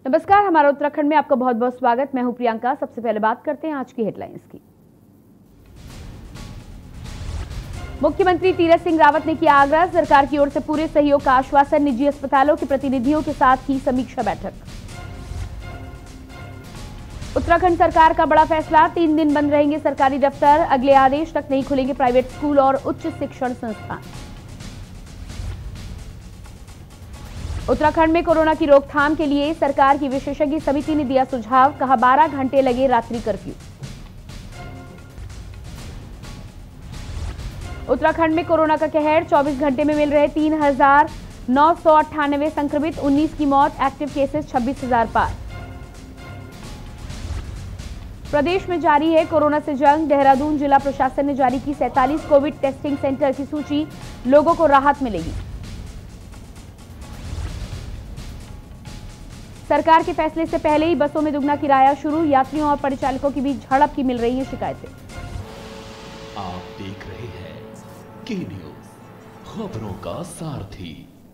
नमस्कार, हमारा उत्तराखंड में आपका बहुत बहुत स्वागत। मैं हूं प्रियंका। सबसे पहले बात करते हैं आज की हेडलाइंस की। मुख्यमंत्री तीरथ सिंह रावत ने किया आग्रह, सरकार की ओर से पूरे सहयोग का आश्वासन। निजी अस्पतालों के प्रतिनिधियों के साथ की समीक्षा बैठक। उत्तराखंड सरकार का बड़ा फैसला, 3 दिन बंद रहेंगे सरकारी दफ्तर। अगले आदेश तक नहीं खुलेंगे प्राइवेट स्कूल और उच्च शिक्षण संस्थान। उत्तराखंड में कोरोना की रोकथाम के लिए सरकार की विशेषज्ञ समिति ने दिया सुझाव, कहा 12 घंटे लगे रात्रि कर्फ्यू। उत्तराखंड में कोरोना का कहर, 24 घंटे में मिल रहे 3,998 संक्रमित, 19 की मौत, एक्टिव केसेस 26,000 पार। प्रदेश में जारी है कोरोना से जंग। देहरादून जिला प्रशासन ने जारी की 47 कोविड टेस्टिंग सेंटर की सूची, लोगों को राहत मिलेगी। सरकार के फैसले से पहले ही बसों में दुगना किराया शुरू, यात्रियों और परिचालकों के बीच झड़प की मिल रही है शिकायतें। आप देख रहे हैं के न्यूज, खबरों का सारथी।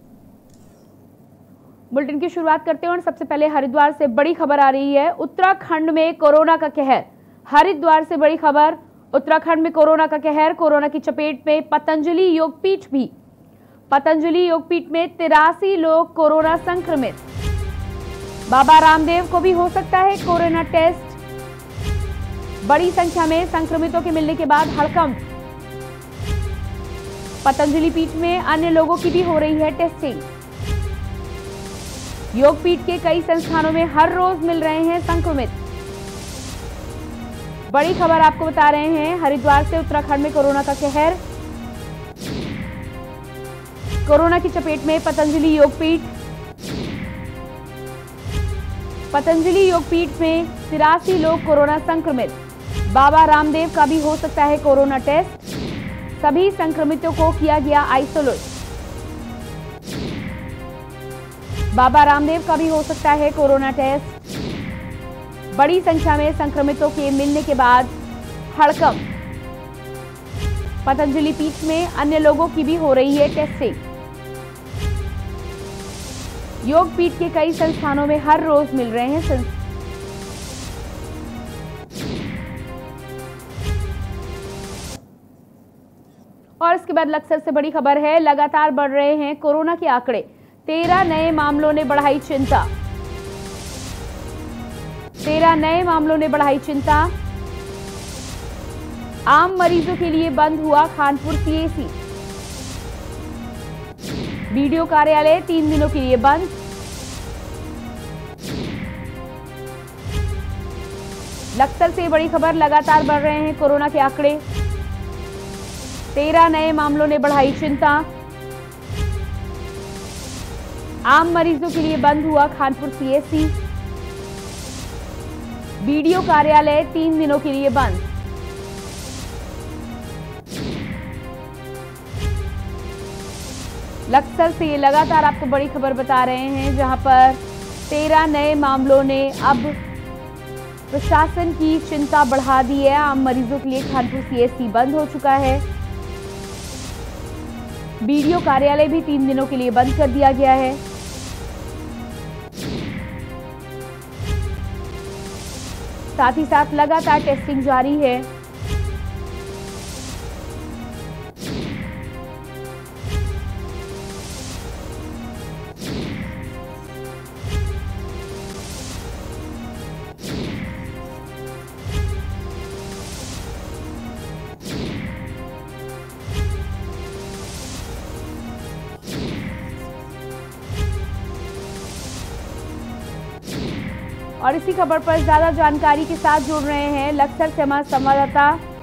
बुलेटिन की शुरुआत करते हैं और सबसे पहले हरिद्वार से बड़ी खबर आ रही है। उत्तराखंड में कोरोना का कहर। हरिद्वार से बड़ी खबर, उत्तराखंड में कोरोना का कहर। कोरोना की चपेट में पतंजलि योगपीठ भी। पतंजलि योगपीठ में 83 लोग कोरोना संक्रमित। बाबा रामदेव को भी हो सकता है कोरोना टेस्ट। बड़ी संख्या में संक्रमितों के मिलने के बाद हड़कंप। पतंजलि पीठ में अन्य लोगों की भी हो रही है टेस्टिंग। योगपीठ के कई संस्थानों में हर रोज मिल रहे हैं संक्रमित। बड़ी खबर आपको बता रहे हैं हरिद्वार से। उत्तराखंड में कोरोना का कहर। कोरोना की चपेट में पतंजलि योगपीठ। पतंजलि योगपीठ में 83 लोग कोरोना संक्रमित। बाबा रामदेव का भी हो सकता है कोरोना टेस्ट। सभी संक्रमितों को किया गया आइसोलेट। बाबा रामदेव का भी हो सकता है कोरोना टेस्ट। बड़ी संख्या में संक्रमितों के मिलने के बाद हड़कंप। पतंजलि पीठ में अन्य लोगों की भी हो रही है टेस्टिंग। योग पीठ के कई संस्थानों में हर रोज मिल रहे हैं और इसके बाद लक्सर से बड़ी खबर है, लगातार बढ़ रहे हैं कोरोना के आंकड़े। 13 नए मामलों ने बढ़ाई चिंता। 13 नए मामलों ने बढ़ाई चिंता। आम मरीजों के लिए बंद हुआ खानपुर सीएसी। बीडीओ कार्यालय 3 दिनों के लिए बंद। लक्सर से बड़ी खबर, लगातार बढ़ रहे हैं कोरोना के आंकड़े। 13 नए मामलों ने बढ़ाई चिंता। आम मरीजों के लिए बंद हुआ खानपुर सीएससी। बीडीओ कार्यालय 3 दिनों के लिए बंद। लक्सर से ये लगातार आपको बड़ी खबर बता रहे हैं, जहां पर 13 नए मामलों ने अब प्रशासन की चिंता बढ़ा दी है। आम मरीजों के लिए खानपुर सीएससी बंद हो चुका है। बीडीओ कार्यालय भी 3 दिनों के लिए बंद कर दिया गया है। साथ ही साथ लगातार टेस्टिंग जारी है। और इसी खबर पर ज्यादा जानकारी के साथ जुड़ रहे हैं लक्सर से हमारे संवाददाता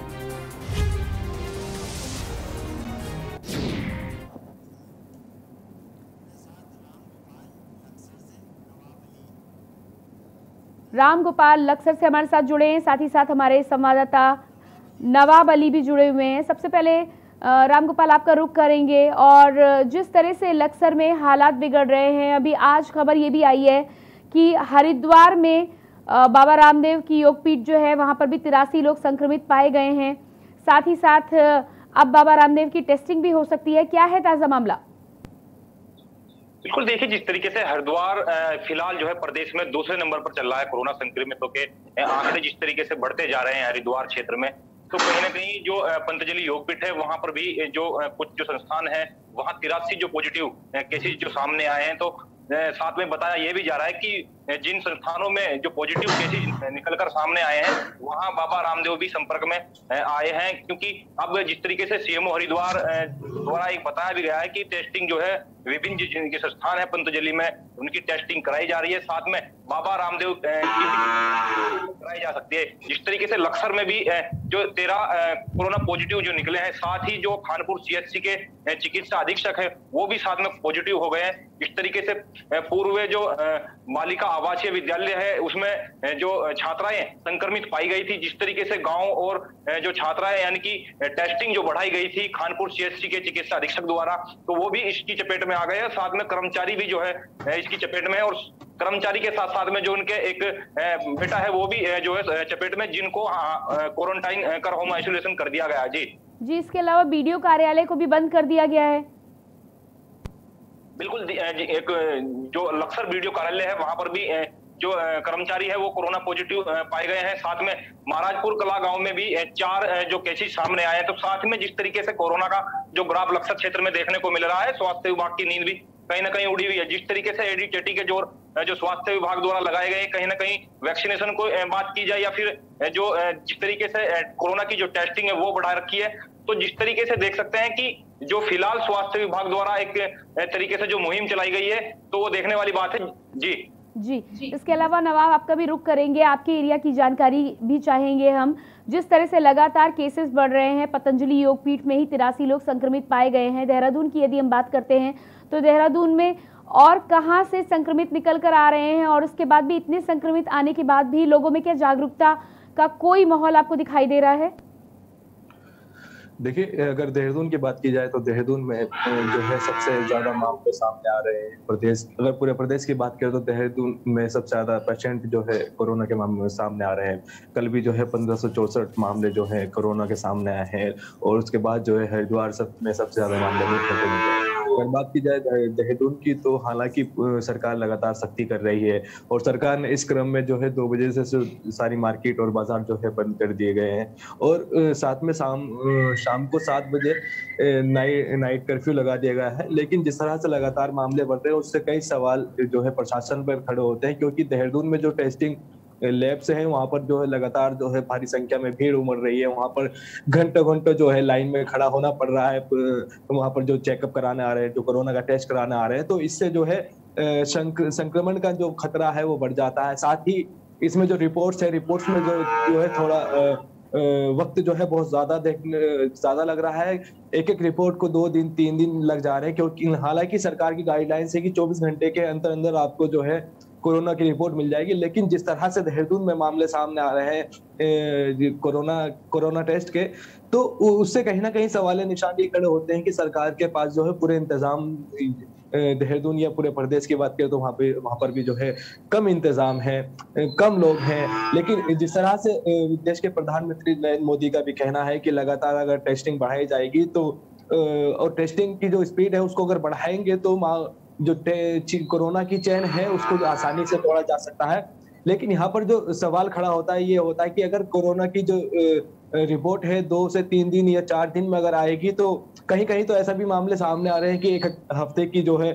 राम गोपाल। लक्सर से हमारे साथ जुड़े हैं, साथ ही साथ हमारे संवाददाता नवाब अली भी जुड़े हुए हैं। सबसे पहले राम गोपाल, आपका रुख करेंगे और जिस तरह से लक्सर में हालात बिगड़ रहे हैं, अभी आज खबर ये भी आई है कि हरिद्वार में बाबा रामदेव की योगपीठ जो है वहां पर भी 83 लोग संक्रमित पाए गए हैं। साथ ही साथ अब बाबा रामदेव की टेस्टिंग भी हो सकती है। क्या है ताजा मामला? बिल्कुल, देखिए जिस तरीके से हरिद्वार फिलहाल जो है प्रदेश में दूसरे नंबर पर चल रहा है कोरोना संक्रमितों के आंकड़े जिस तरीके से बढ़ते जा रहे हैं हरिद्वार क्षेत्र में, तो कहीं न कहीं जो पतंजलि योगपीठ है वहां पर भी जो कुछ जो संस्थान है वहां 83 जो पॉजिटिव केसेज जो सामने आए हैं। तो साथ में बताया ये भी जा रहा है कि जिन संस्थानों में जो पॉजिटिव केसेज निकलकर सामने आए हैं वहां बाबा रामदेव भी संपर्क में आए हैं, क्योंकि अब जिस तरीके से सीएमओ हरिद्वार द्वारा एक बताया भी गया है कि टेस्टिंग जो है विभिन्न जिनके संस्थान है पतंजलि में उनकी टेस्टिंग कराई जा रही है, साथ में बाबा रामदेव की कराई जा सकती है। जिस तरीके से लक्सर में भी जो 13 कोरोना पॉजिटिव जो निकले हैं, साथ ही जो खानपुर सीएचसी के चिकित्सा अधीक्षक है वो भी साथ में पॉजिटिव हो गए हैं। इस तरीके से पूर्व जो बालिका आवासीय विद्यालय है उसमें जो छात्राएं संक्रमित पाई गई थी, जिस तरीके से गांव और जो छात्राएं यानी कि टेस्टिंग जो बढ़ाई गई थी खानपुर सीएचसी के चिकित्सा अधीक्षक द्वारा, तो वो भी इसकी चपेट में आ गए हैं। साथ में कर्मचारी भी जो है इसकी चपेट में है और कर्मचारी के साथ साथ में जो उनके एक बेटा है वो भी जो है चपेट में, जिनको क्वारंटाइन कर होम आइसोलेशन कर दिया गया। जी, इसके अलावा बीडीओ कार्यालय को भी बंद कर दिया गया है। बिल्कुल, एक जो लक्सर बीडीओ कार्यालय है वहां पर भी जो कर्मचारी है वो कोरोना पॉजिटिव पाए गए हैं। साथ में महाराजपुर कला गांव में भी 4 जो केसेस सामने आए हैं। तो साथ में जिस तरीके से कोरोना का जो ग्राफ लक्सर क्षेत्र में देखने को मिल रहा है, स्वास्थ्य विभाग की नींद भी कहीं ना कहीं उड़ी हुई है। जिस तरीके से एडी चेटी के जोर जो स्वास्थ्य विभाग द्वारा लगाए गए, कहीं ना कहीं वैक्सीनेशन को बात की जाए या फिर जो जिस तरीके से कोरोना की जो टेस्टिंग है वो बढ़ा रखी है, तो जिस तरीके से देख सकते हैं कि जो फिलहाल स्वास्थ्य विभाग द्वारा एक तरीके से जो मुहिम चलाई गई है तो वो देखने वाली बात है। जी, इसके अलावा नवाब आपका भी रुख करेंगे, आपके एरिया की जानकारी भी चाहेंगे हम। जिस तरह से लगातार केसेस बढ़ रहे हैं, पतंजलि योगपीठ में ही 83 लोग संक्रमित पाए गए हैं। देहरादून की यदि हम बात करते हैं तो देहरादून में और कहां से संक्रमित निकल कर आ रहे हैं, और उसके बाद भी इतने संक्रमित आने के बाद भी लोगों में क्या जागरूकता का कोई माहौल आपको दिखाई दे रहा है? देखिए, अगर देहरादून की बात की जाए तो देहरादून में जो है सबसे ज्यादा मामले सामने आ रहे हैं। अगर पूरे प्रदेश की बात करें तो देहरादून में सबसे ज्यादा पेशेंट जो है कोरोना के मामले में सामने आ रहे हैं। कल भी जो है 1564 मामले जो है कोरोना के सामने आए हैं और उसके बाद जो है हरिद्वार में सबसे ज्यादा मामले मिले। अगर बात की जाए देहरादून की तो हालांकि सरकार लगातार सख्ती कर रही है और सरकार ने इस क्रम में जो है 2 बजे से सारी मार्केट और बाजार जो है बंद कर दिए गए हैं और साथ में शाम को 7 बजे नाइट कर्फ्यू लगा दिया गया है। लेकिन जिस तरह से लगातार मामले बढ़ रहे हैं उससे कई सवाल जो है प्रशासन पर खड़े होते हैं, क्योंकि देहरादून में जो टेस्टिंग लैब्स हैं वहां पर जो है लगातार जो है भारी संख्या में भीड़ उमड़ रही है। वहां पर घंटों घंटों जो है लाइन में खड़ा होना पड़ रहा है। वहां पर जो चेकअप कराने आ रहे हैं, जो कोरोना का टेस्ट कराने आ रहे हैं, तो इससे जो है संक्रमण का जो खतरा है वो बढ़ जाता है। साथ ही इसमें जो रिपोर्ट्स में जो है थोड़ा वक्त जो है बहुत ज्यादा लग रहा है। एक रिपोर्ट को 2 दिन 3 दिन लग जा रहे हैं, क्योंकि हालांकि सरकार की गाइडलाइंस है कि 24 घंटे के अंदर अंदर आपको जो है कोरोना की रिपोर्ट मिल जाएगी। लेकिन जिस तरह से देहरादून में मामले सामने आ रहे हैं कोरोना टेस्ट के, तो उससे कहीं ना कहीं सवाल निशान ये खड़े होते हैं कि सरकार के पास जो है पूरे इंतजाम, देहरादून या पूरे प्रदेश की बात करें तो वहां पर भी जो है कम इंतजाम है, कम लोग हैं। लेकिन जिस तरह से देश के प्रधानमंत्री नरेंद्र मोदी का भी कहना है कि लगातार अगर टेस्टिंग बढ़ाई जाएगी तो और टेस्टिंग की जो स्पीड है उसको अगर बढ़ाएंगे तो जो कोरोना की चेन है उसको आसानी से तोड़ा जा सकता है। लेकिन यहाँ पर जो सवाल खड़ा होता है ये होता है कि अगर कोरोना की जो रिपोर्ट है 2 से 3 दिन या 4 दिन में अगर आएगी, तो कहीं कहीं तो ऐसा भी मामले सामने आ रहे हैं कि 1 हफ्ते की जो है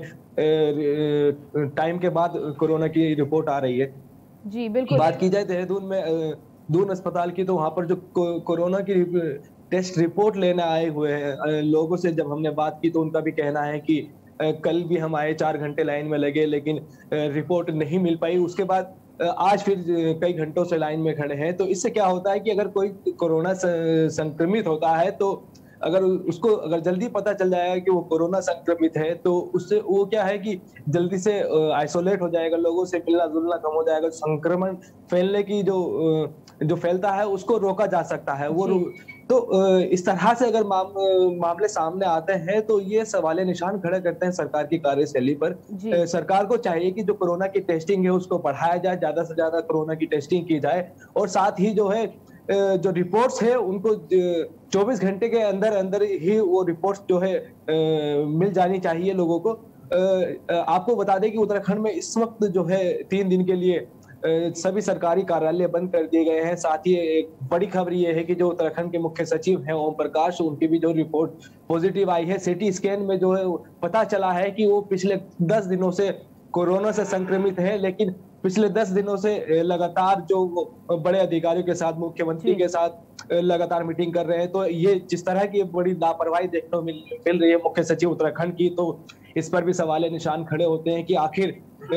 टाइम के बाद कोरोना की रिपोर्ट आ रही है। जी बिल्कुल। बात की जाए देहरादून में दून अस्पताल की, तो वहां पर जो कोरोना की टेस्ट रिपोर्ट लेने आए हुए हैं लोगों से जब हमने बात की तो उनका भी कहना है कि कल भी हम आए, 4 घंटे लाइन में लगे, लेकिन रिपोर्ट नहीं मिल पाई। उसके बाद आज फिर कई घंटों से लाइन में खड़े हैं। तो इससे क्या होता है कि अगर कोई कोरोना संक्रमित होता है तो अगर जल्दी पता चल जाएगा कि वो कोरोना संक्रमित है, तो उससे वो क्या है कि जल्दी से आइसोलेट हो जाएगा, लोगों से मिलना जुलना कम हो जाएगा, संक्रमण फैलने की जो फैलता है उसको रोका जा सकता है। वो तो इस तरह से अगर मामले सामने आते हैं तो ये सवाल निशान खड़े करते हैं सरकार की कार्यशैली पर। सरकार को चाहिए कि जो कोरोना की टेस्टिंग है उसको बढ़ाया जाए, ज्यादा से ज्यादा कोरोना की टेस्टिंग की जाए और साथ ही जो है जो रिपोर्ट्स है उनको 24 घंटे के अंदर अंदर ही वो रिपोर्ट्स जो है मिल जानी चाहिए लोगों को। आपको बता दें कि उत्तराखंड में इस वक्त जो है 3 दिन के लिए सभी सरकारी कार्यालय बंद कर दिए गए हैं। साथ ही एक बड़ी खबर ये है कि जो उत्तराखंड के मुख्य सचिव हैं ओम प्रकाश, उनकी भी जो रिपोर्ट पॉजिटिव आई है, सिटी स्कैन में जो है पता चला है कि वो पिछले 10 दिनों से कोरोना से संक्रमित है, लेकिन पिछले 10 दिनों से लगातार जो बड़े अधिकारियों के साथ, मुख्यमंत्री के साथ लगातार मीटिंग कर रहे हैं। तो ये जिस तरह की बड़ी लापरवाही देखने को मिल रही है मुख्य सचिव उत्तराखंड की, तो इस पर भी सवाल निशान खड़े होते हैं कि आखिर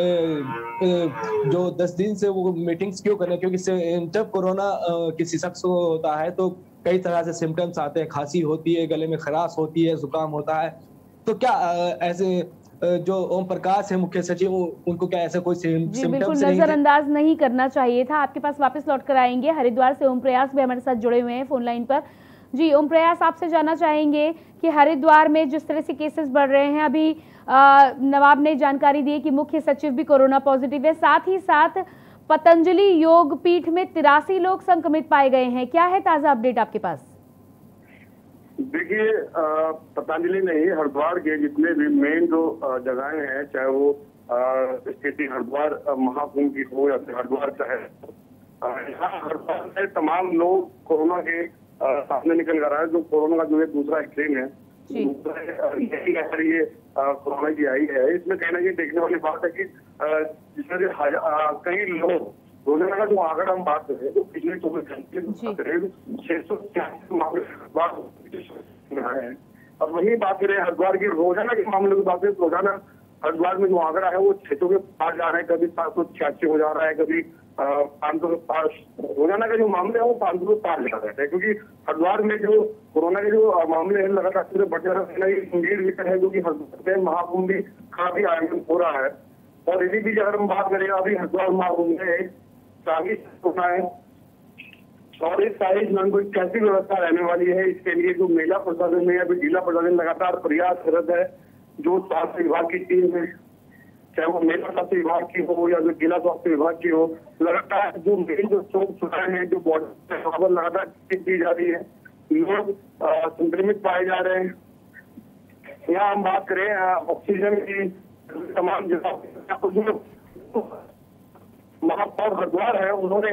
जो 10 दिन से वो मीटिंग्स क्यों कर रहे हैं, क्योंकि जब कोरोना किसी शख्स को होता है तो कई तरह से सिम्टम्स आते हैं, खांसी होती है, गले में खराश होती है, जुकाम होता है। तो क्या ऐसे जो ओम प्रकाश है मुख्य सचिव, उनको क्या ऐसा कोई सिम्टम्स बिल्कुल नजरअंदाज नहीं करना चाहिए था। आपके पास वापस लौट कर आएंगे। हरिद्वार से ओम प्रयास भी हमारे साथ जुड़े हुए हैं फोन लाइन पर। जी ओम प्रयास, आपसे जानना चाहेंगे कि हरिद्वार में जिस तरह से केसेस बढ़ रहे हैं, अभी नवाब ने जानकारी दी कि मुख्य सचिव भी कोरोना पॉजिटिव है, साथ ही साथ पतंजलि योग पीठ में 83 लोग संक्रमित पाए गए हैं। क्या है ताजा अपडेट आपके पास? देखिए, पतंजलि नहीं, हरिद्वार के जितने भी मेन जो जगहें हैं, चाहे वो स्थिति हरिद्वार महाकुंभ की हो या फिर हरिद्वार शहर, यहाँ हरिद्वार से तमाम लोग कोरोना के सामने निकल कर रहा है। जो कोरोना का जो है दूसरा स्ट्रेन है, यही लहर ये कोरोना की आई है। इसमें कहना ये देखने वाली बात है कि जिसमें कई लोग रोजाना का जो आंकड़ा हम बात करें तो पिछले 24 घंटे 686 मामले हैं। और वही बात करें हरिद्वार की रोजाना के मामले की बात करें, रोजाना हरिद्वार में जो आंकड़ा है वो 600 के पार जा रहा है, कभी 786 हो जा रहा है, कभी 500 के पास। रोजाना का जो मामले है वो 500 के पार जा रहे हैं, क्योंकि हरिद्वार में जो कोरोना के जो मामले हैं लगातार बढ़ जा रहा है। गंभीर विषय है, क्योंकि हरिद्वार में महाकुंभ का भी आयोजन हो रहा है। और यदि भी अगर हम बात करें, अभी हरिद्वार महाकुंभ में शाही होना है और इस शाही स्नान को कैसी व्यवस्था रहने वाली है, इसके लिए जो मेला प्रशासन में या फिर जिला प्रशासन लगातार प्रयासरत है। जो स्वास्थ्य विभाग की टीम है, चाहे वो मेला स्वास्थ्य विभाग की हो या जो जिला स्वास्थ्य विभाग की हो, लगातार जो मेन जो चौक सुधार है, जो बॉर्डर वहां पर लगातार चेक की जा रही है। लोग संक्रमित पाए जा रहे हैं। यहाँ हम बात करें ऑक्सीजन की तमाम जगह, महापौर हरिद्वार है, उन्होंने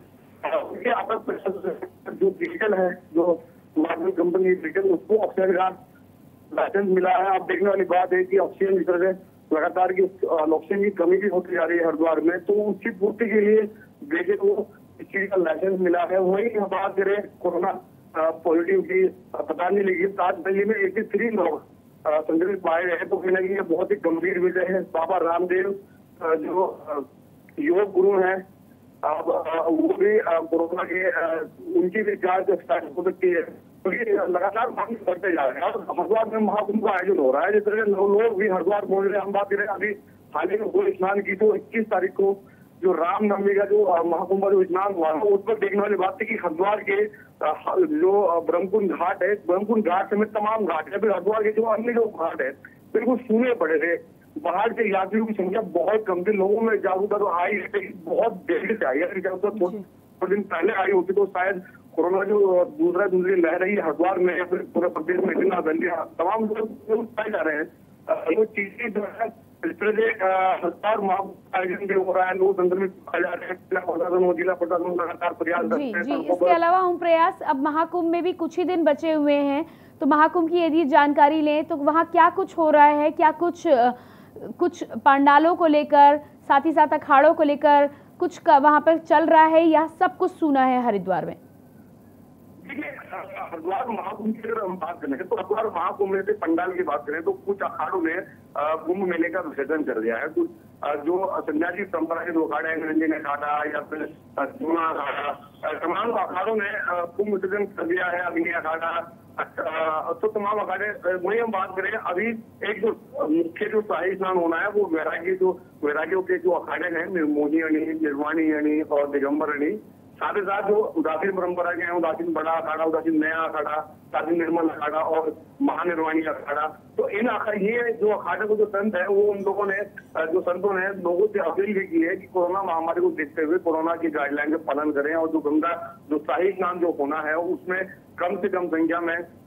जो डिजिटल है, जो मार्केट कंपनी डिजिटल, उसको ऑक्सीजन का लाइसेंस मिला है। अब देखने वाली बात है कि ऑक्सीजन की तरह से लगातार की ऑक्सीजन की कमी भी होती जा रही है हरिद्वार में, तो उसकी पूर्ति के लिए देखे तो इस चीज का लाइसेंस मिला है। वही हम बात करें कोरोना पॉजिटिव की, पतंजलि की ताजमहल में 83 लोग संक्रमित पाए गए हैं। तो कहीं ना कहीं बहुत ही गंभीर विषय है। बाबा रामदेव जो योग गुरु हैं, अब वो भी कोरोना के उनकी भी जांच स्टार्ट हो सकती है, क्योंकि लगातार मांग बढ़ते जा रहे हैं। और हरिद्वार में महाकुंभ का आयोजन हो रहा है, जिस तरह लोग भी हरिद्वार पहुंच रहे हैं। हम बात करें अभी हाल ही में वो स्नान की, तो 21 तारीख को जो रामनवमी का जो महाकुंभ जो स्नान हुआ है, उस पर देखने वाली बात थी कि हरिद्वार के जो ब्रह्मकुंड घाट है, ब्रह्मकुंड घाट समेत तमाम घाट है, फिर हरिद्वार के जो अन्य जो घाट है बिल्कुल सूने पड़े थे। बाहर के यात्रियों की संख्या बहुत कम थी, लोगों में जागरूकता तो आई है, बहुत देर से आई है। जागरूकता थोड़े दिन पहले आई होती तो शायद कोरोना जो दूसरी लहर है हरिद्वार में या फिर पूरे प्रदेश में इतना तमाम लोग पाए जा रहे हैं। वो चीजें जो है इस तरह से हरिद्वार महाकुंभ आयोजन भी हो रहा है, लोग संक्रमित पाए जा रहे हैं। जिला प्रशासन लगातार प्रयास करते हैं। जी, इसके अलावा ओम प्रयास, अब महाकुंभ में भी कुछ ही दिन बचे हुए हैं, तो महाकुंभ की यदि जानकारी लें तो वहाँ क्या कुछ हो रहा है, क्या कुछ पंडालों को लेकर, साथ ही साथ अखाड़ों को लेकर कुछ वहां पर चल रहा है, या सब कुछ सुना है हरिद्वार में? हरिद्वार महाकुंभ की अगर हम बात करें तो हरिद्वार महाकुंभ में से पंडाल की बात करें तो कुछ अखाड़ों ने कुंभ मेले का विसर्जन कर दिया है। कुछ जो सन्यासी परंपरा के जो अखाड़े हैं, निरंजन अखाड़ा या फिर जूना अखाड़ा, तमाम अखाड़ों ने कुंभ विसर्जन कर दिया है। अग्नि अखाड़ा, तो तमाम अखाड़े। वही हम बात करें अभी एक जो मुख्य जो शाही स्नान होना है वो वैरागियों के जो अखाड़े हैं, निर्मोही अणी, निर्वाणी अणी और दिगंबर अणी, साथ ही साथ जो उदासीन परंपरा के हैं, उदासीन बड़ा अखाड़ा, उदासीन नया अखाड़ा, उदासीन निर्मल अखाड़ा और महानिर्वाणी अखाड़ा। तो इन ये जो अखाड़े को जो संत है वो उन लोगों ने जो संतों ने लोगों से अपील भी की है कि कोरोना महामारी को देखते हुए कोरोना की गाइडलाइन का पालन करें और जो गंगा जो शाही स्नान जो होना है उसमें कम से कम संख्या में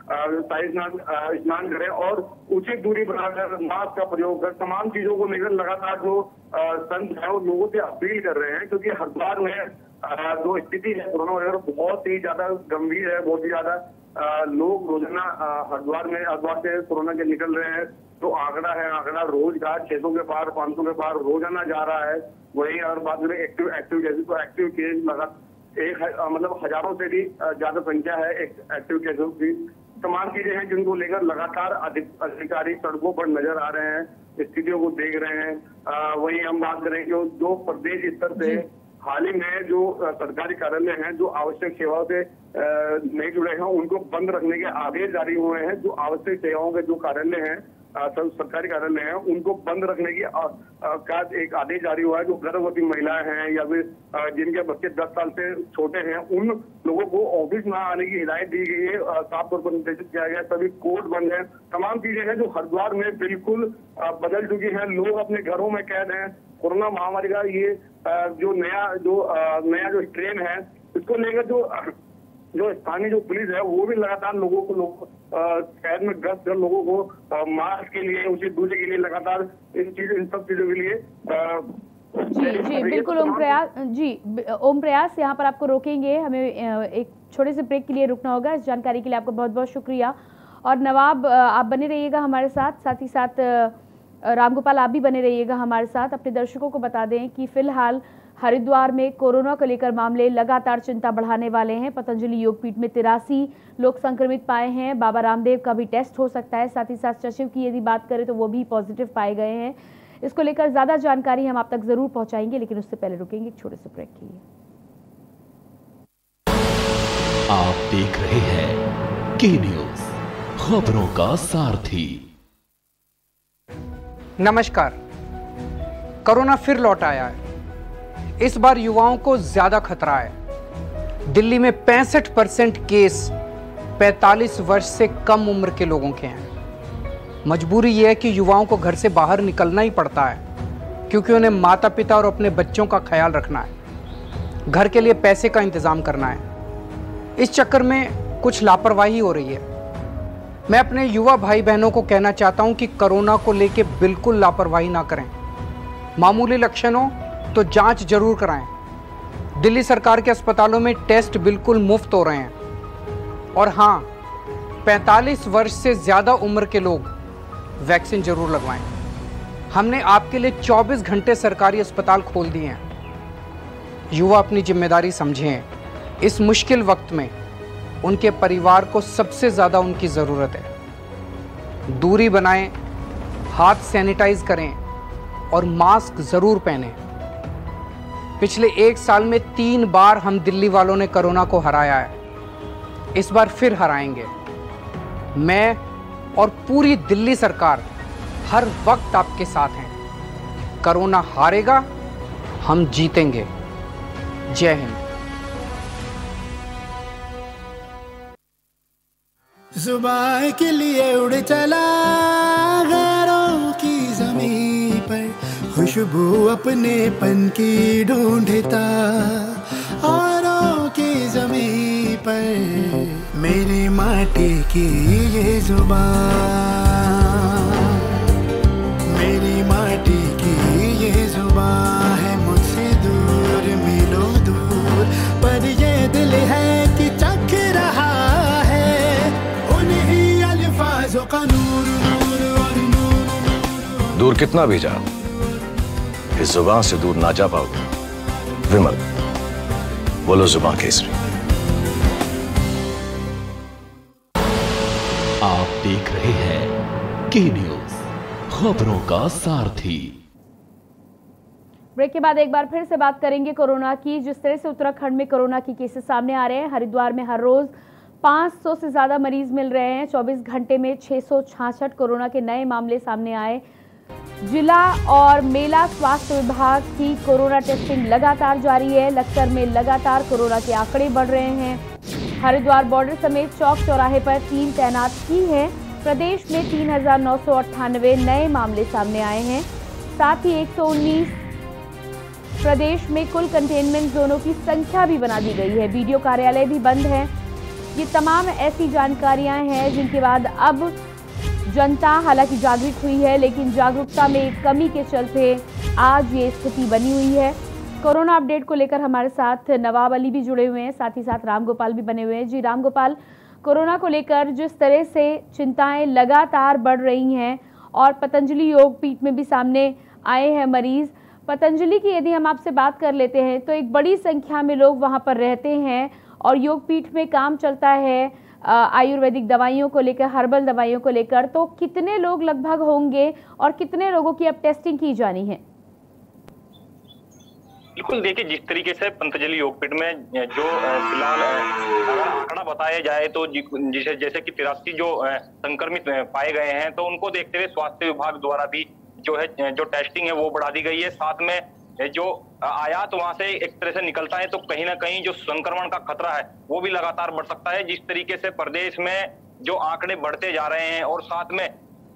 शाही स्नान करें और उचित दूरी बनाकर मास्क का प्रयोग कर तमाम चीजों को लेकर लगातार जो संत है वो लोगों से अपील कर रहे हैं, क्योंकि हरिद्वार में जो स्थिति है कोरोना वायरस बहुत ही ज्यादा गंभीर है। बहुत ही ज्यादा लोग रोजाना हरिद्वार से कोरोना के निकल रहे हैं। जो आंकड़ा रोज का 600 के पार 500 के पार रोजाना जा रहा है। वही अगर बात करें एक्टिव केस मतलब हजारों से भी ज्यादा संख्या है एक्टिव केसों की। तमाम चीजें हैं जिनको लेकर लगातार अधिकारी सड़कों पर नजर आ रहे हैं, स्थितियों को देख रहे हैं। वही हम बात करें जो प्रदेश स्तर से हाल ही में जो सरकारी कार्यालय हैं जो आवश्यक सेवाओं से नहीं जुड़े हैं उनको बंद रखने के आदेश जारी हुए हैं। जो आवश्यक सेवाओं के जो कार्यालय हैं सरकारी कार्यालय हैं उनको बंद रखने की का एक आदेश जारी हुआ है। जो गर्भवती महिलाएं हैं या फिर जिनके बच्चे 10 साल से छोटे हैं उन लोगों को ऑफिस ना आने की हिदायत दी गई है, साफ तौर पर निर्देशित किया गया है। सभी कोर्ट बंद है। तमाम चीजें हैं जो हरिद्वार में बिल्कुल बदल चुकी हैं। लोग अपने घरों में कैद हैं। कोरोना महामारी का ये जो नया जो स्ट्रेन है इसको लेकर जो स्थानीय जो पुलिस है वो भी लगातार लोगों को शहर में गश्त कर लोगों को मास्क के लिए उचित दूरी के लिए लगातार इन सब चीजों के लिए जी बिल्कुल ओम प्रयास यहाँ पर आपको रोकेंगे, हमें एक छोटे से ब्रेक के लिए रुकना होगा। इस जानकारी के लिए आपको बहुत बहुत शुक्रिया। और नवाब आप बने रहिएगा हमारे साथ ही साथ रामगोपाल आप भी बने रहिएगा हमारे साथ। अपने दर्शकों को बता दें कि फिलहाल हरिद्वार में कोरोना को लेकर मामले लगातार चिंता बढ़ाने वाले हैं। पतंजलि योगपीठ में 83 लोग संक्रमित पाए हैं। बाबा रामदेव का भी टेस्ट हो सकता है। साथ ही साथ सचिव की यदि बात करें तो वो भी पॉजिटिव पाए गए हैं। इसको लेकर ज्यादा जानकारी हम आप तक जरूर पहुंचाएंगे, लेकिन उससे पहले रुकेंगे एक छोटे से ब्रेक के लिए। आप देख रहे हैं के न्यूज, खबरों का सारथी। नमस्कार। कोरोना फिर लौट आया है। इस बार युवाओं को ज्यादा खतरा है। दिल्ली में 65% केस 45 वर्ष से कम उम्र के लोगों के हैं। मजबूरी यह है कि युवाओं को घर से बाहर निकलना ही पड़ता है, क्योंकि उन्हें माता पिता और अपने बच्चों का ख्याल रखना है, घर के लिए पैसे का इंतजाम करना है। इस चक्कर में कुछ लापरवाही हो रही है। मैं अपने युवा भाई बहनों को कहना चाहता हूं कि कोरोना को लेकर बिल्कुल लापरवाही ना करें। मामूली लक्षण हो तो जांच जरूर कराएं। दिल्ली सरकार के अस्पतालों में टेस्ट बिल्कुल मुफ्त हो रहे हैं। और हाँ, 45 वर्ष से ज्यादा उम्र के लोग वैक्सीन जरूर लगवाएं। हमने आपके लिए 24 घंटे सरकारी अस्पताल खोल दिए हैं। युवा अपनी जिम्मेदारी समझें। इस मुश्किल वक्त में उनके परिवार को सबसे ज्यादा उनकी जरूरत है। दूरी बनाएं, हाथ सैनिटाइज करें और मास्क जरूर पहनें। पिछले 1 साल में 3 बार हम दिल्ली वालों ने कोरोना को हराया है। इस बार फिर हराएंगे। मैं और पूरी दिल्ली सरकार हर वक्त आपके साथ हैं। कोरोना हारेगा, हम जीतेंगे। जय हिंद। जुबान के लिए उड़ चला गैरों की ज़मीं पर, खुशबू अपनेपन की ढूंढता औरों की ज़मीं पर। मेरी माटी की ये जुबान, मेरी माटी की ये जुबान है मुझसे दूर मीलों दूर, पर ये दिल है कि चख रहा है उन्हीं अल्फाजों का नूर नूर और नूर। दूर कितना भी जा, इस जुबान से दूर ना जा पाओगे। विमल, बोलो जुबान केसरी। आप देख रहे हैं के न्यूज, खबरों का सारथी। ब्रेक के बाद एक बार फिर से बात करेंगे कोरोना की। जिस तरह से उत्तराखंड में कोरोना के केसेस सामने आ रहे हैं, हरिद्वार में हर रोज 500 से ज्यादा मरीज मिल रहे हैं। 24 घंटे में 666 कोरोना के नए मामले सामने आए। जिला और मेला स्वास्थ्य विभाग की कोरोना टेस्टिंग लगातार जारी है। लक्सर में लगातार कोरोना के आंकड़े बढ़ रहे हैं। हरिद्वार बॉर्डर समेत चौक चौराहे पर टीम तैनात की है। प्रदेश में 3998 नए मामले सामने आए हैं। साथ ही 119 प्रदेश में कुल कंटेनमेंट जोनों की संख्या भी बना दी गई है। बीडीओ कार्यालय भी बंद है। ये तमाम ऐसी जानकारियां हैं जिनके बाद अब जनता हालांकि जागरूक हुई है, लेकिन जागरूकता में एक कमी के चलते आज ये स्थिति बनी हुई है। कोरोना अपडेट को लेकर हमारे साथ नवाब अली भी जुड़े हुए हैं, साथ ही साथ राम गोपाल भी बने हुए हैं। जी राम गोपाल, कोरोना को लेकर जिस तरह से चिंताएं लगातार बढ़ रही हैं और पतंजलि योग पीठ में भी सामने आए हैं मरीज, पतंजलि की यदि हम आपसे बात कर लेते हैं तो एक बड़ी संख्या में लोग वहां पर रहते हैं और योग पीठ में काम चलता है आयुर्वेदिक दवाइयों को लेकर, हर्बल दवाइयों को लेकर, तो कितने लोग लगभग होंगे और कितने लोगों की अब टेस्टिंग की जानी है? बिल्कुल, देखिए जिस तरीके से पतंजलि योगपीठ में जो फिलहाल अगर आंकड़ा बताया जाए तो जैसे कि 83 जो संक्रमित पाए गए हैं, तो उनको देखते हुए स्वास्थ्य विभाग द्वारा भी जो टेस्टिंग है वो बढ़ा दी गई है। साथ में जो आयात वहां से एक तरह से निकलता है तो कहीं ना कहीं जो संक्रमण का खतरा है वो भी लगातार बढ़ सकता है। जिस तरीके से प्रदेश में जो आंकड़े बढ़ते जा रहे हैं और साथ में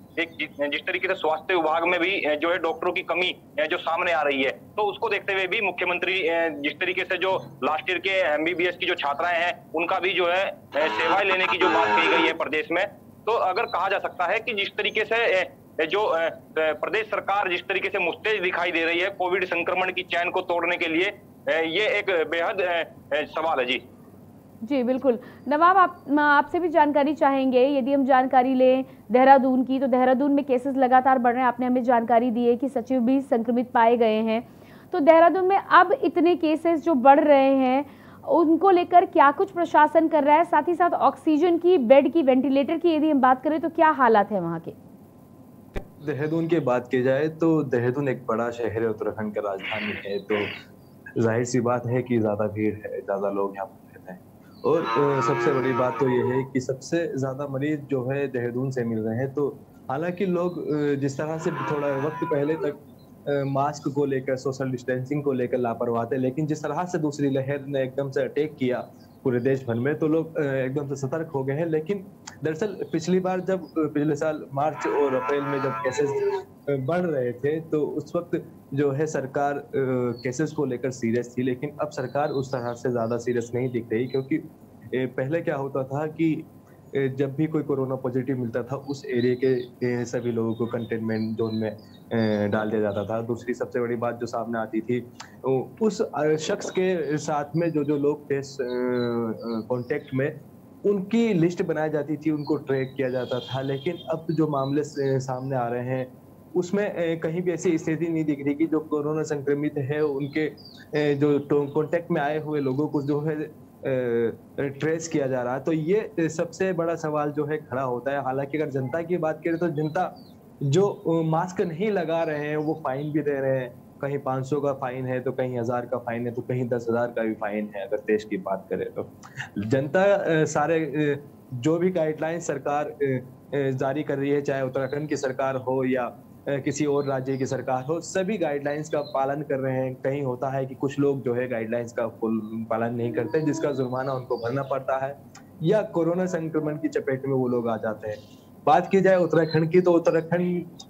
जिस तरीके से स्वास्थ्य विभाग में भी जो है डॉक्टरों की कमी जो सामने आ रही है, तो उसको देखते हुए भी मुख्यमंत्री जिस तरीके से जो लास्ट ईयर के एमबीबीएस की जो छात्राएं हैं उनका भी जो है सेवाएं लेने की जो बात कही गई है प्रदेश में, तो अगर कहा जा सकता है कि जिस तरीके से जो प्रदेश सरकार जिस तरीके से मुस्तैद दिखाई दे रही है कोविड संक्रमण की चैन को तोड़ने के लिए, ये एक बेहद सवाल है। जी बिल्कुल। नवाब, आपसे भी जानकारी चाहेंगे। यदि हम जानकारी लें देहरादून की, तो देहरादून में केसेस लगातार बढ़ रहे हैं। आपने हमें जानकारी दी है कि सचिव भी संक्रमित पाए गए हैं, तो देहरादून में अब इतने केसेस जो बढ़ रहे हैं उनको लेकर क्या कुछ प्रशासन कर रहा है? साथ ही साथ ऑक्सीजन की, बेड की, वेंटिलेटर की यदि हम बात करें तो क्या हालात है वहाँ के? देहरादून की बात की जाए तो देहरादून एक बड़ा शहर है, उत्तराखंड का राजधानी है, तो जाहिर सी बात है कि ज्यादा भीड़ है, ज्यादा लोग यहाँ पर रहते हैं। और सबसे बड़ी बात तो ये है कि सबसे ज्यादा मरीज जो है देहरादून से मिल रहे हैं। तो हालांकि लोग जिस तरह से थोड़ा वक्त पहले तक मास्क को लेकर, सोशल डिस्टेंसिंग को लेकर लापरवाह थे, लेकिन जिस तरह से दूसरी लहर ने एकदम से अटैक किया पूरे देश भर में, तो लोग एकदम से सतर्क हो गए हैं। लेकिन दरअसल पिछली बार जब पिछले साल मार्च और अप्रैल में जब केसेस बढ़ रहे थे तो उस वक्त जो है सरकार केसेस को लेकर सीरियस थी, लेकिन अब सरकार उस तरह से ज्यादा सीरियस नहीं दिख रही। क्योंकि पहले क्या होता था कि जब भी कोई कोरोना पॉजिटिव मिलता था उस एरिया के सभी लोगों को कंटेनमेंट जोन में डाल दिया जाता था। दूसरी सबसे बड़ी बात जो सामने आती थी, उस शख्स के साथ में जो लोग थे कांटेक्ट में, उनकी लिस्ट बनाई जाती थी, उनको ट्रैक किया जाता था। लेकिन अब जो मामले सामने आ रहे हैं उसमें कहीं भी ऐसी स्थिति नहीं दिख रही कि जो कोरोना संक्रमित है उनके जो कांटेक्ट में आए हुए लोगों को जो है ट्रेस किया जा रहा है। तो ये सबसे बड़ा सवाल जो है खड़ा होता है। हालांकि अगर जनता की बात करें तो जनता जो मास्क नहीं लगा रहे हैं वो फाइन भी दे रहे हैं। कहीं 500 का फाइन है तो कहीं 1000 का फाइन है तो कहीं 10,000 का भी फाइन है। अगर देश की बात करें तो जनता सारे जो भी गाइडलाइन सरकार जारी कर रही है, चाहे उत्तराखंड की सरकार हो या किसी और राज्य की सरकार हो, सभी गाइडलाइंस का पालन कर रहे हैं। कहीं होता है कि कुछ लोग जो है गाइडलाइंस का पालन नहीं करते, जिसका जुर्माना उनको भरना पड़ता है या कोरोना संक्रमण की चपेट में वो लोग आ जाते हैं। बात की जाए उत्तराखंड की, तो उत्तराखंड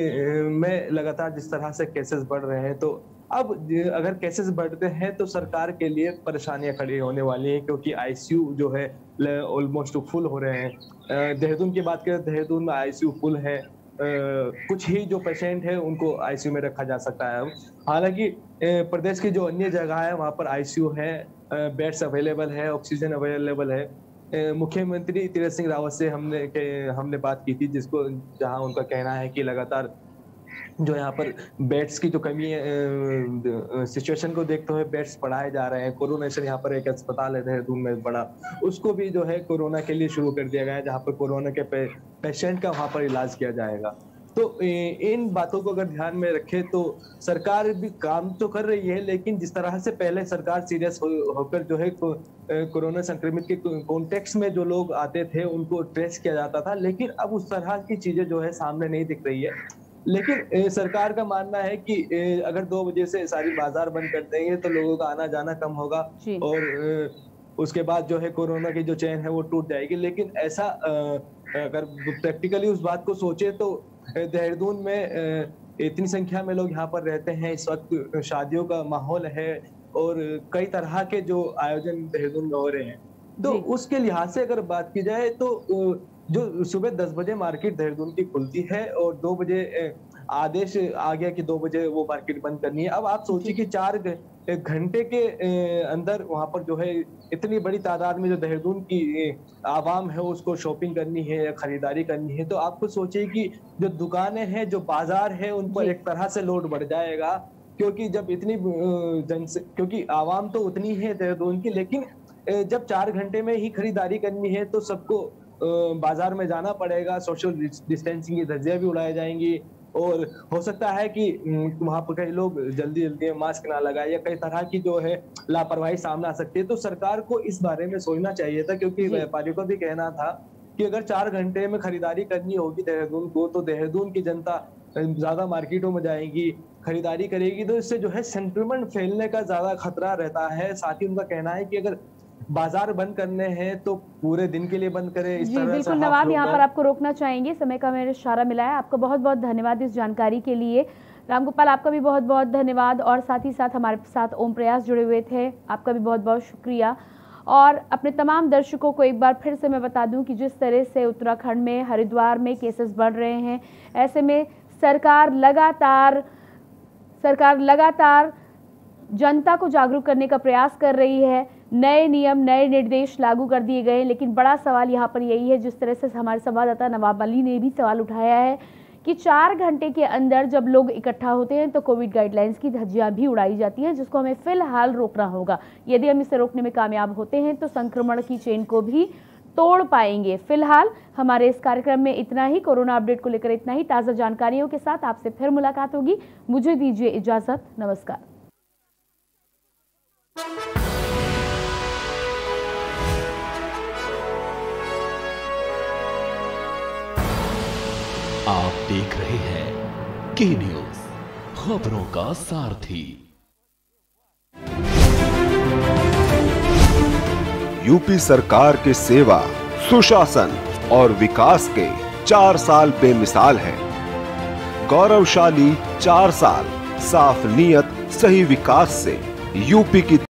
में लगातार जिस तरह से केसेस बढ़ रहे हैं, तो अब अगर केसेस बढ़ते हैं तो सरकार के लिए परेशानियां खड़ी होने वाली हैं, क्योंकि आईसीयू जो है ऑलमोस्ट फुल हो रहे हैं। देहरादून की बात करें, देहरादून में आईसीयू फुल है। कुछ ही जो पेशेंट है उनको आईसीयू में रखा जा सकता है। हालांकि प्रदेश की जो अन्य जगह है वहां पर आईसीयू है, बेड्स अवेलेबल है, ऑक्सीजन अवेलेबल है। मुख्यमंत्री तीरथ सिंह रावत से हमने बात की थी, जहां उनका कहना है कि लगातार जो यहाँ पर बेड्स की जो कमी है, सिचुएशन को देखते हुए बेड्स बढ़ाए जा रहे हैं। कोरोनेशन यहाँ पर एक अस्पताल है देहरादून में बड़ा, उसको भी जो है कोरोना के लिए शुरू कर दिया गया है, जहाँ पर कोरोना के पेशेंट का वहाँ पर इलाज किया जाएगा। तो इन बातों को अगर ध्यान में रखे तो सरकार भी काम तो कर रही है, लेकिन जिस तरह से पहले सरकार सीरियस होकर जो है कोरोना संक्रमित के कॉन्टेक्स्ट में जो लोग आते थे उनको ट्रेस किया जाता था, लेकिन अब उस तरह की चीजें जो है सामने नहीं दिख रही है। लेकिन सरकार का मानना है कि अगर 2 बजे से सारी बाजार बंद कर देंगे तो लोगों का आना जाना कम होगा और उसके बाद जो है कोरोना की जो चेन है वो टूट जाएगी। लेकिन ऐसा अगर प्रैक्टिकली उस बात को सोचे तो देहरादून में इतनी संख्या में लोग यहाँ पर रहते हैं, इस वक्त शादियों का माहौल है और कई तरह के जो आयोजन देहरादून में हो रहे हैं, तो उसके लिहाज से अगर बात की जाए तो जो सुबह 10 बजे मार्केट देहरादून की खुलती है और 2 बजे आदेश आ गया कि 2 बजे वो मार्केट बंद करनी है। अब आप सोचिए कि 4 घंटे के अंदर वहां पर जो है इतनी बड़ी तादाद में जो देहरादून की आवाम है उसको शॉपिंग करनी है या खरीदारी करनी है, तो आपको सोचिए कि जो दुकानें हैं, जो बाजार है, उन पर एक तरह से लोड बढ़ जाएगा। क्योंकि जब इतनी क्योंकि आवाम तो उतनी है देहरादून की, लेकिन जब 4 घंटे में ही खरीदारी करनी है तो सबको बाजार में जाना पड़ेगा, सोशल डिस्टेंसिंग की धज्जियां भी उड़ाई जाएंगी और हो सकता है कि वहां पर कई लोग जल्दी जल्दी मास्क ना लगाए या कई तरह की जो है लापरवाही सामने आ सकती है। तो सरकार को इस बारे में सोचना चाहिए था, क्योंकि व्यापारियों का भी कहना था कि अगर 4 घंटे में खरीदारी करनी होगी देहरादून को, तो देहरादून की जनता ज्यादा मार्केटों में जाएगी, खरीदारी करेगी, तो इससे जो है संक्रमण फैलने का ज्यादा खतरा रहता है। साथ ही उनका कहना है कि अगर बाजार बंद करने हैं तो पूरे दिन के लिए बंद करें। इस तरह बिल्कुल नवाब, यहाँ पर आपको रोकना चाहेंगे, समय का मेरे इशारा मिला है। आपको बहुत बहुत धन्यवाद इस जानकारी के लिए। रामगोपाल, आपका भी बहुत बहुत धन्यवाद और साथ ही साथ हमारे साथ ओम प्रयास जुड़े हुए थे, आपका भी बहुत बहुत शुक्रिया। और अपने तमाम दर्शकों को एक बार फिर से मैं बता दूं कि जिस तरह से उत्तराखंड में हरिद्वार में केसेस बढ़ रहे हैं, ऐसे में सरकार लगातार जनता को जागरूक करने का प्रयास कर रही है। नए नियम, नए निर्देश लागू कर दिए गए, लेकिन बड़ा सवाल यहाँ पर यही है, जिस तरह से हमारे संवाददाता नवाब अली ने भी सवाल उठाया है कि 4 घंटे के अंदर जब लोग इकट्ठा होते हैं तो कोविड गाइडलाइंस की धज्जियां भी उड़ाई जाती हैं, जिसको हमें फिलहाल रोकना होगा। यदि हम इसे रोकने में कामयाब होते हैं तो संक्रमण की चेन को भी तोड़ पाएंगे। फिलहाल हमारे इस कार्यक्रम में इतना ही। कोरोना अपडेट को लेकर इतना ही। ताज़ा जानकारियों के साथ आपसे फिर मुलाकात होगी। मुझे दीजिए इजाजत। नमस्कार। आप देख रहे हैं के न्यूज, खबरों का सारथी। यूपी सरकार के सेवा, सुशासन और विकास के 4 साल बेमिसाल हैं। गौरवशाली 4 साल, साफ नीयत, सही विकास से यूपी की